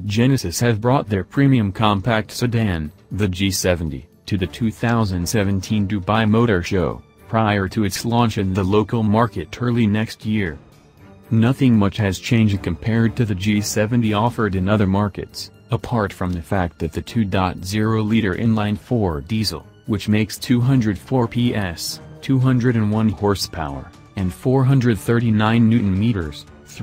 Genesis has brought their premium compact sedan, the G70, to the 2017 Dubai Motor Show, prior to its launch in the local market early next year. Nothing much has changed compared to the G70 offered in other markets, apart from the fact that the 2.0-liter inline-four diesel, which makes 204 PS, 201 horsepower, and 439 Nm,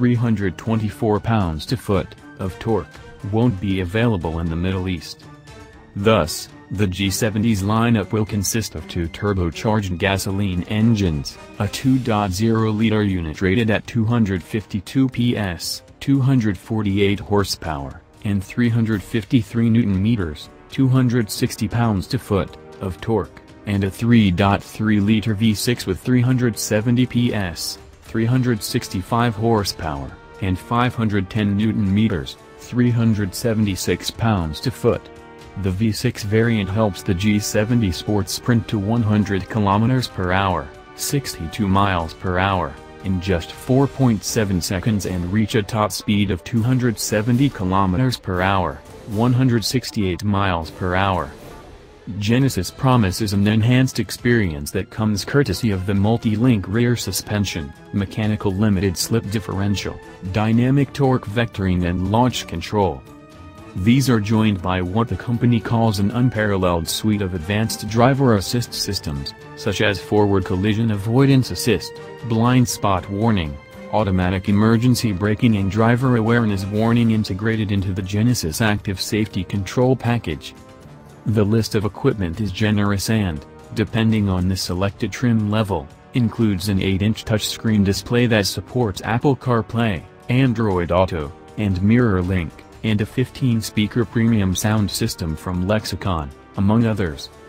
324 pounds-to-foot, of torque, won't be available in the Middle East. Thus, the G70's lineup will consist of two turbocharged gasoline engines, a 2.0-liter unit rated at 252 PS, 248 horsepower, and 353 Nm, 260 pounds-to-foot, of torque, and a 3.3-liter V6 with 370 PS, 365 horsepower, and 510 Nm, 376 pounds-to-foot. The V6 variant helps the G70 Sport sprint to 100 km per hour, 62 miles per hour, in just 4.7 seconds and reach a top speed of 270 km per hour, 168 miles per hour. Genesis promises an enhanced experience that comes courtesy of the multi-link rear suspension, mechanical limited slip differential, dynamic torque vectoring and launch control. These are joined by what the company calls an unparalleled suite of advanced driver assist systems, such as forward collision avoidance assist, blind spot warning, automatic emergency braking and driver awareness warning integrated into the Genesis Active Safety Control package. The list of equipment is generous and, depending on the selected trim level, includes an 8-inch touchscreen display that supports Apple CarPlay, Android Auto, and MirrorLink, and a 15-speaker premium sound system from Lexicon, among others.